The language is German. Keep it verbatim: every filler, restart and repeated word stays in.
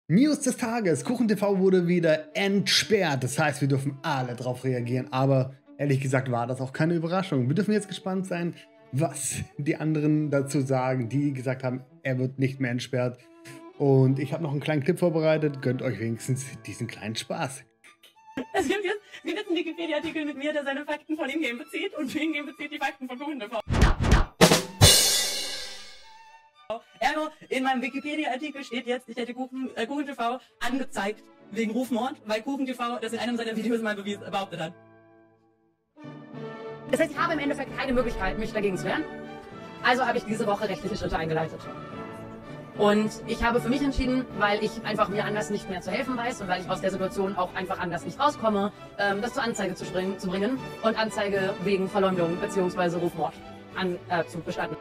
News des Tages. KuchenTV wurde wieder entsperrt. Das heißt, wir dürfen alle drauf reagieren. Aber ehrlich gesagt war das auch keine Überraschung. Wir dürfen jetzt gespannt sein, was die anderen dazu sagen, die gesagt haben, er wird nicht mehr entsperrt. Und ich habe noch einen kleinen Clip vorbereitet. Gönnt euch wenigstens diesen kleinen Spaß. Es gibt jetzt, es gibt jetzt einen Wikipedia-Artikel mit mir, der seine Fakten von Ingame bezieht und Ingame bezieht die Fakten von KuchenTV. Ergo, in meinem Wikipedia-Artikel steht jetzt, ich hätte Kuchen, äh, KuchenTV angezeigt wegen Rufmord, weil KuchenTV das in einem seiner Videos mal bewies, behauptet hat. Das heißt, ich habe im Endeffekt keine Möglichkeit, mich dagegen zu wehren. Also habe ich diese Woche rechtliche Schritte eingeleitet. Und ich habe für mich entschieden, weil ich einfach mir anders nicht mehr zu helfen weiß und weil ich aus der Situation auch einfach anders nicht rauskomme, ähm, das zur Anzeige zu, springen, zu bringen und Anzeige wegen Verleumdung bzw. Rufmord an, äh, zu bestatten.